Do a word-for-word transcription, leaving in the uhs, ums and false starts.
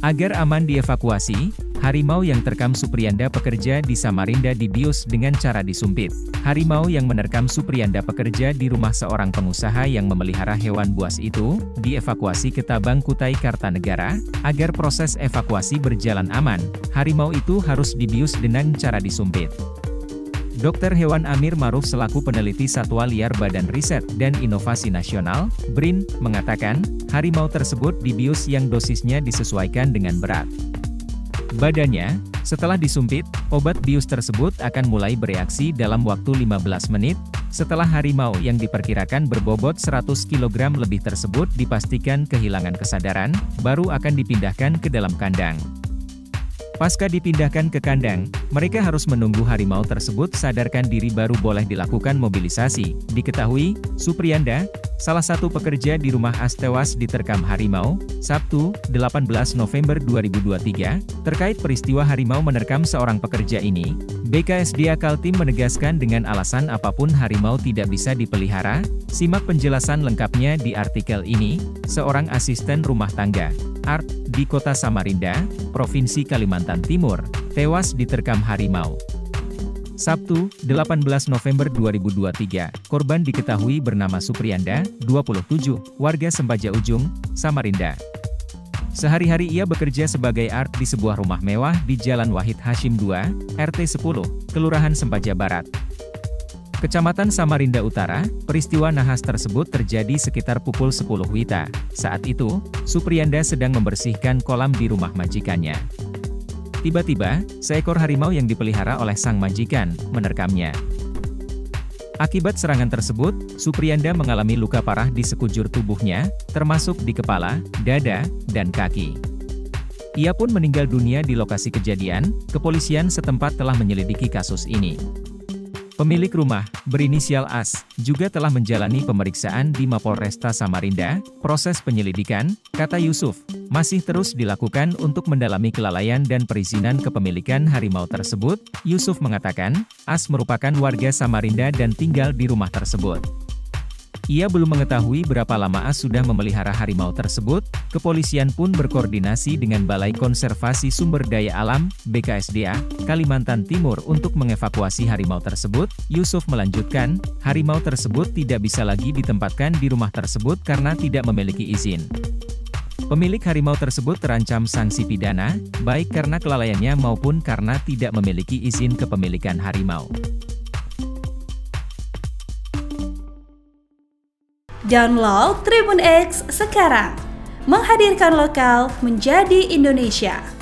Agar aman dievakuasi, harimau yang terkam Supriyanda pekerja di Samarinda dibius dengan cara disumpit. Harimau yang menerkam Supriyanda pekerja di rumah seorang pengusaha yang memelihara hewan buas itu, dievakuasi ke Tabang Kutai Kartanegara. Agar proses evakuasi berjalan aman, harimau itu harus dibius dengan cara disumpit. Dokter Hewan Amir Maruf selaku peneliti Satwa Liar Badan Riset dan Inovasi Nasional, B R I N, mengatakan, harimau tersebut dibius yang dosisnya disesuaikan dengan berat badannya. Setelah disumpit, obat bius tersebut akan mulai bereaksi dalam waktu lima belas menit. Setelah harimau yang diperkirakan berbobot seratus kilogram lebih tersebut dipastikan kehilangan kesadaran, baru akan dipindahkan ke dalam kandang. Pasca dipindahkan ke kandang, mereka harus menunggu harimau tersebut sadarkan diri baru boleh dilakukan mobilisasi. Diketahui, Supriyanda, salah satu pekerja di rumah As tewas diterkam harimau, Sabtu, delapan belas November dua ribu dua puluh tiga. Terkait peristiwa harimau menerkam seorang pekerja ini, B K S D A Kaltim menegaskan dengan alasan apapun harimau tidak bisa dipelihara. Simak penjelasan lengkapnya di artikel ini. Seorang asisten rumah tangga, Art, di kota Samarinda, Provinsi Kalimantan Timur, tewas diterkam harimau. Sabtu, delapan belas November dua ribu dua puluh tiga, korban diketahui bernama Supriyanda, dua puluh tujuh, warga Sembaja Ujung, Samarinda. Sehari-hari ia bekerja sebagai art di sebuah rumah mewah di Jalan Wahid Hashim dua, R T sepuluh, Kelurahan Sembaja Barat, Kecamatan Samarinda Utara. Peristiwa nahas tersebut terjadi sekitar pukul sepuluh Wita. Saat itu, Supriyanda sedang membersihkan kolam di rumah majikannya. Tiba-tiba, seekor harimau yang dipelihara oleh sang majikan, menerkamnya. Akibat serangan tersebut, Supriyanda mengalami luka parah di sekujur tubuhnya, termasuk di kepala, dada, dan kaki. Ia pun meninggal dunia di lokasi kejadian. Kepolisian setempat telah menyelidiki kasus ini. Pemilik rumah, berinisial As, juga telah menjalani pemeriksaan di Mapolresta Samarinda. Proses penyelidikan, kata Yusuf, masih terus dilakukan untuk mendalami kelalaian dan perizinan kepemilikan harimau tersebut. Yusuf mengatakan, As merupakan warga Samarinda dan tinggal di rumah tersebut. Ia belum mengetahui berapa lama As sudah memelihara harimau tersebut. Kepolisian pun berkoordinasi dengan Balai Konservasi Sumber Daya Alam, B K S D A, Kalimantan Timur untuk mengevakuasi harimau tersebut. Yusuf melanjutkan, harimau tersebut tidak bisa lagi ditempatkan di rumah tersebut karena tidak memiliki izin. Pemilik harimau tersebut terancam sanksi pidana, baik karena kelalaiannya maupun karena tidak memiliki izin kepemilikan harimau. Download Tribun X sekarang, menghadirkan lokal menjadi Indonesia.